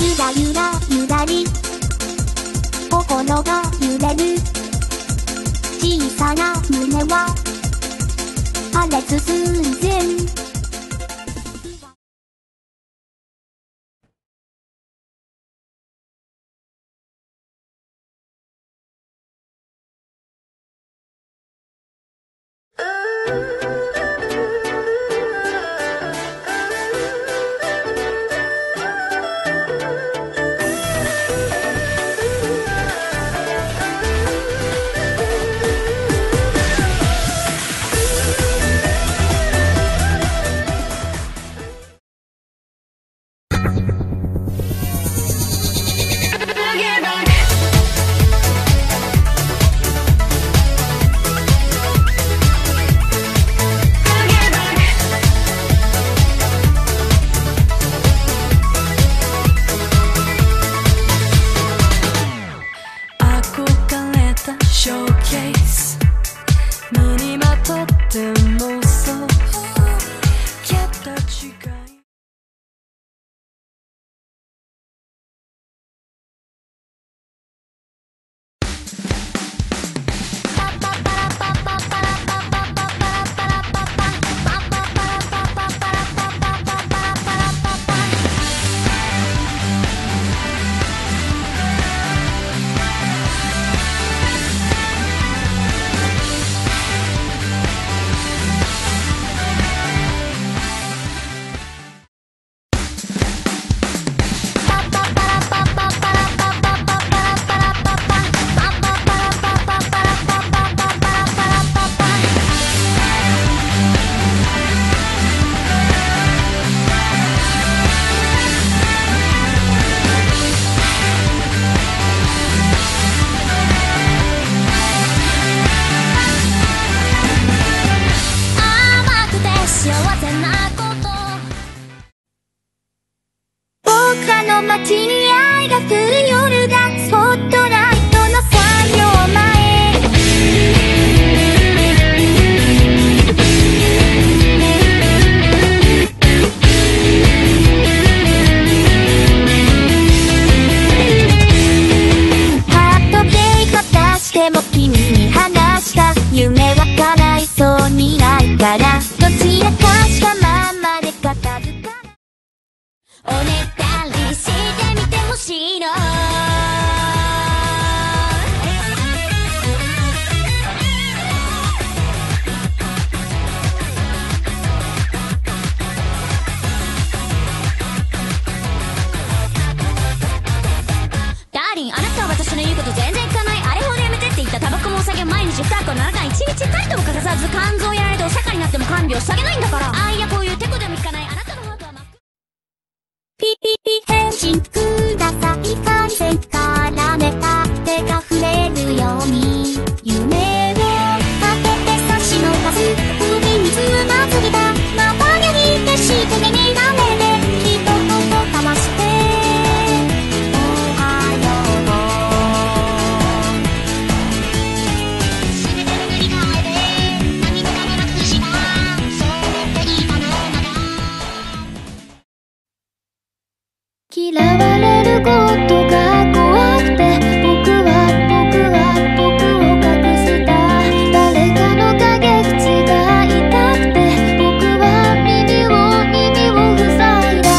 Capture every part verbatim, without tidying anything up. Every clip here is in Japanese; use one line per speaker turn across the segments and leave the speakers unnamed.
ゆらゆらゆらり心が揺れる小さな胸は破裂寸前
ショーケース身にまとってもそう形が
街に愛が降る夜がスポットライトの作業前ハートで片しても君に話した夢は叶いそうにないからどちらかしたままで片付かないおねだりしてみてほしいのダーリン、あなたは私の言うこと全然聞かないあれほどやめてって言ったタバコもお酒も毎日ふたこななかんいちにちたりとも欠かさず肝臓やられてお釈迦になっても看病してあげないんだからあいやこういうテコでも聞かないあなたのハートは真っピピピ返信ください回線からめた手が触れるように夢をかけて差し伸ばす海につまずいたまたやり消して目にがめて一言交わしておはよう全ての振り返れ何もかもなくしたそうでいいかなまだ嫌われることが怖くて僕は僕は僕を隠した誰かの陰口が痛くて僕は耳を耳を塞いだ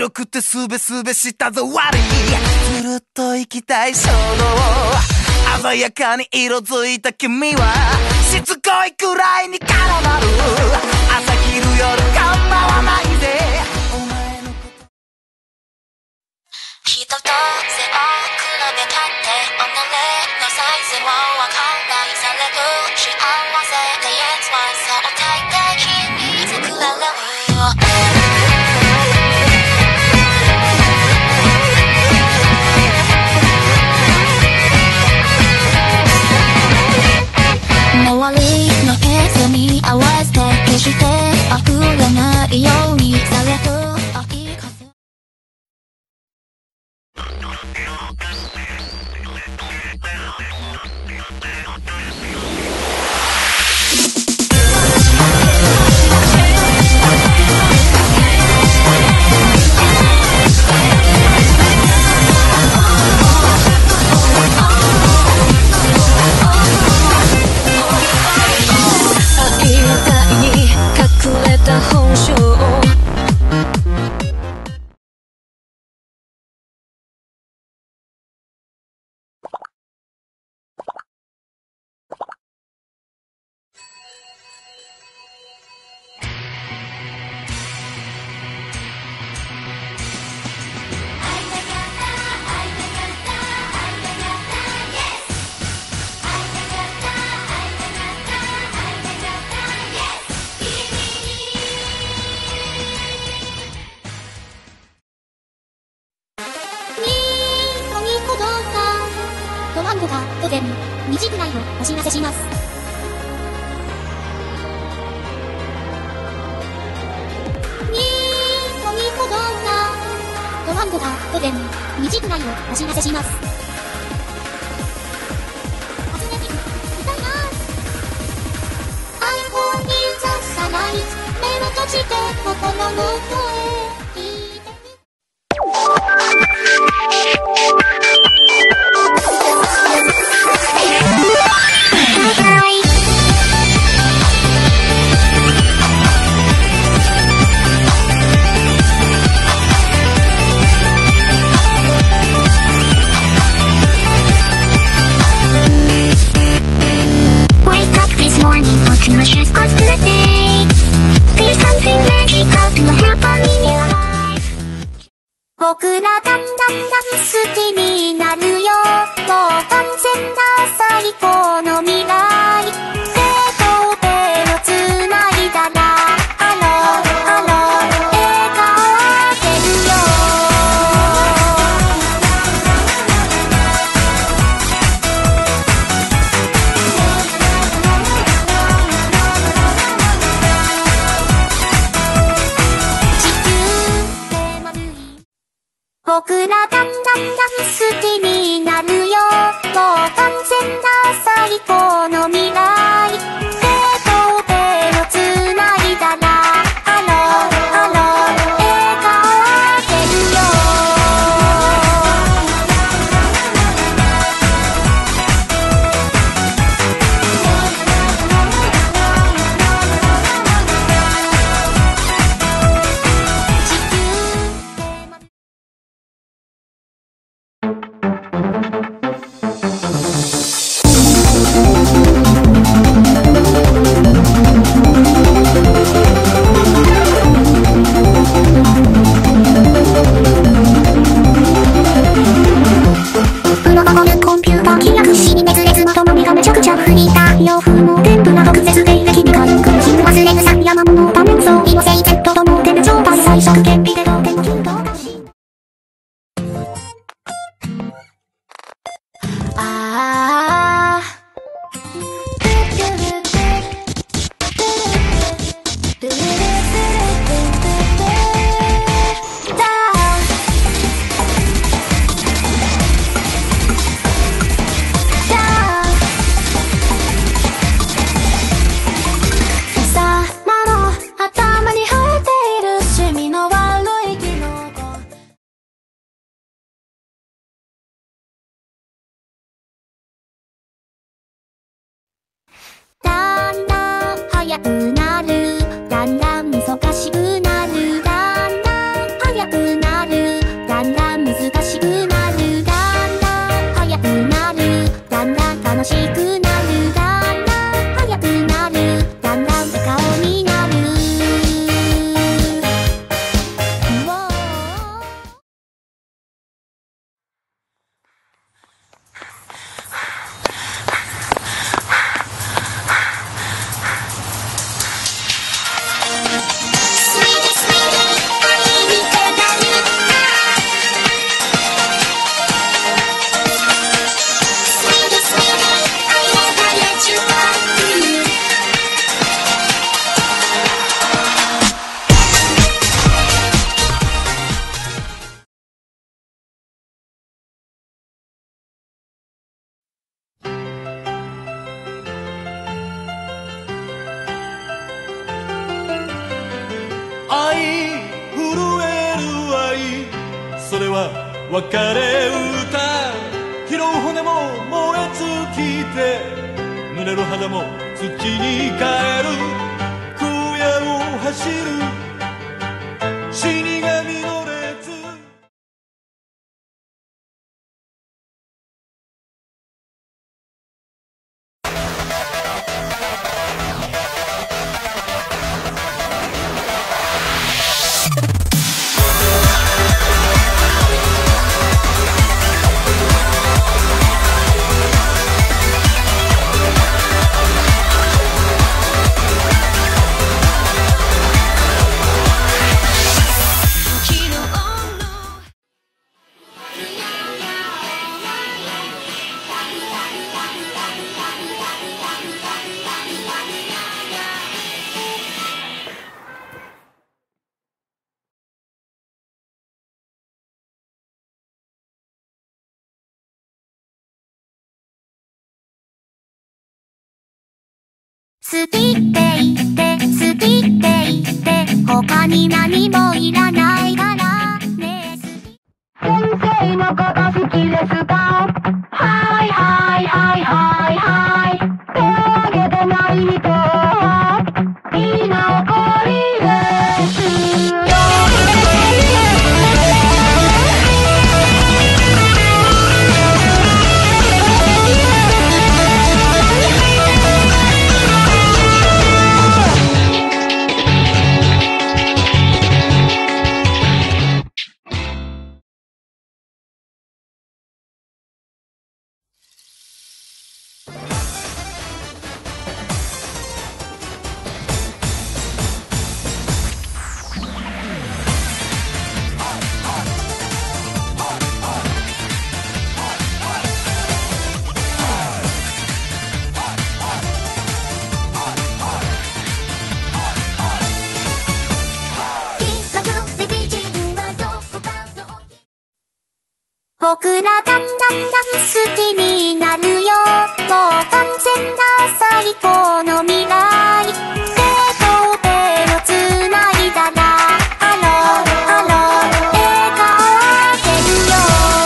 白くてすべすべしたぞ悪いずるっと行きたい衝動鮮やかに色づいた君はしつこいくらいに絡まる朝昼夜構わないでお前のこと
人と背を比べたって己のサイズもわかんないされる幸せってやつは相対的に作られる周りのペースに合わせて決して溢れないようにされる愛風本性ドワンゴが午前にじぐらいをお知らせします。にーのにこどんがドワンゴが午前にじぐらいをお知らせします。初音ミク歌います。iPhone is a sunlight 目を閉じて心の声聞いてみ僕らだんだん好きになるよ。もう完全な最高の未来。手と手をつないだらハローハロー笑顔出るよ。地球って丸い僕らだんだん好きになるよ。もう完全な最高の未来。手と手をつないだらハローハロー笑顔出るよ。地球って丸いプロパゴルコンピューター契約しに熱烈まとまりがめちゃくちゃフリーター洋風も天ぷら毒舌で歴に軽く品忘れ草山物多面相異母性 Z とモテる状態最速顕微で同点中等だしあーだんだん早くなるだんだん忙しくなるだんだん早くなる
は別れ歌、拾う骨も燃え尽きて、濡れる肌も土に帰る、荒野を走る死神の列。
好きって言って好きって言って他に何もいらないからね。先生のこと好きですか？はいはいはいはいはい。手挙げてない人は居残りですよ。僕らだんだんだん好きになるよ。もう完全な最高の未来。手と手をつないだらハローハロー笑顔出るよ。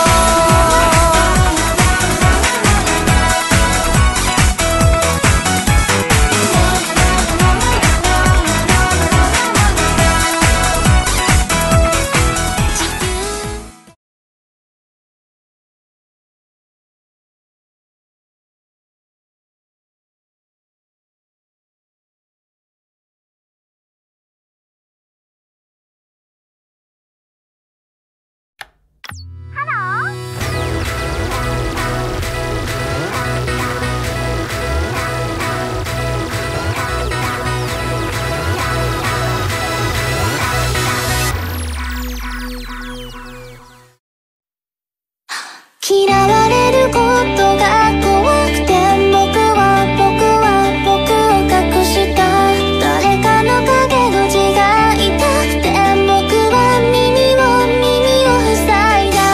嫌われることが怖くて、僕は僕は僕を隠した。誰かの陰の字が痛くて、僕は耳を耳を塞いだ。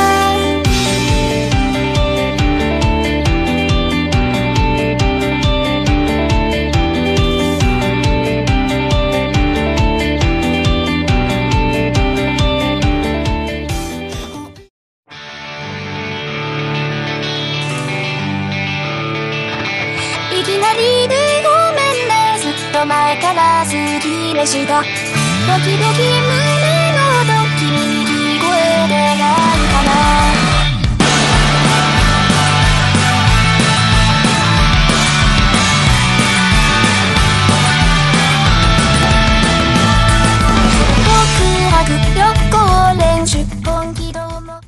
いきなりでごめんね、ずっと前から好きでした。ドキドキ胸の音、君に聞こえてないかな。告白、旅行、練習、本気度も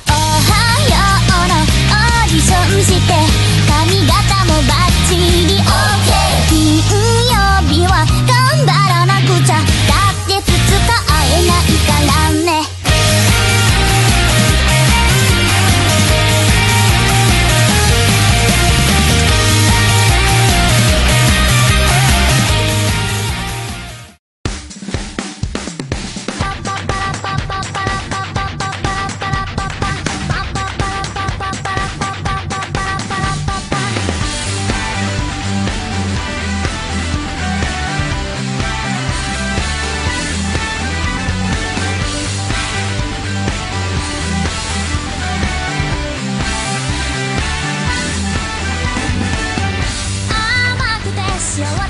オーディションして髪型もバッチリ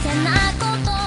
せなこと